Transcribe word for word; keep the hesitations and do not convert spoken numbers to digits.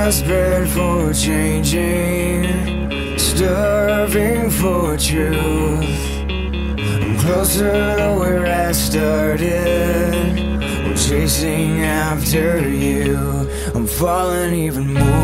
desperate for changing, starving for truth. I'm closer to where I started. I'm chasing after you. I'm falling even more.